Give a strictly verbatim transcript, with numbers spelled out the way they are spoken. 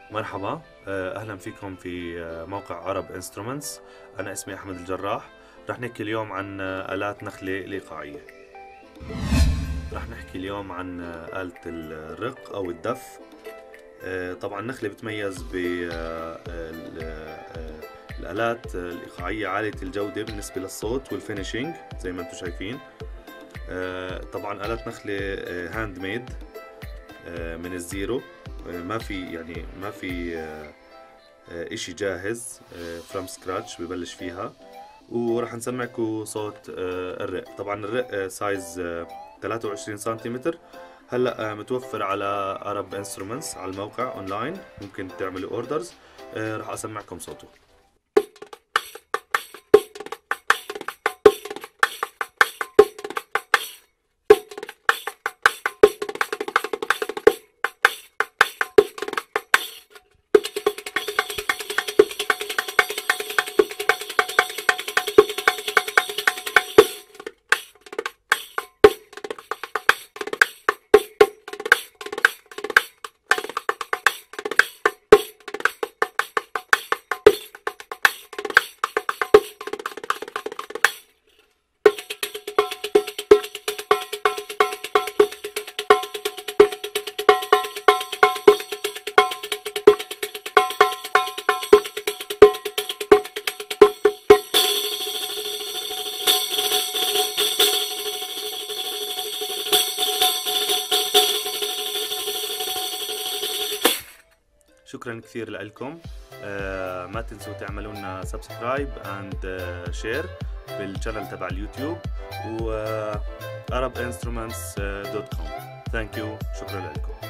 مرحبا، أهلا فيكم في موقع عرب انسترومنتس. أنا اسمي أحمد الجراح. رح نحكي اليوم عن آلات نخلة الإيقاعية. رح نحكي اليوم عن آلة الرق أو الدف. طبعا النخلة بتميز بالآلات الإيقاعية عالية الجودة بالنسبة للصوت والفينيشينج زي ما انتم شايفين. طبعا آلات نخلة هاند ميد من الزيرو، ما في يعني ما في اشي جاهز فروم سكراتش ببلش فيها. وراح نسمعكم صوت الرق. طبعا الرق سايز ثلاثة وعشرين سنتيمتر. هلا متوفر على عرب انسترومنتس على الموقع اونلاين، ممكن تعملوا اوردرز. راح اسمعكم صوته. شكرا كثير لكم. آه ما تنسوا تعملوا لنا سبسكرايب اند شير بالشانل تبع اليوتيوب و arab instruments dot com. ثانك يو، شكرا لكم.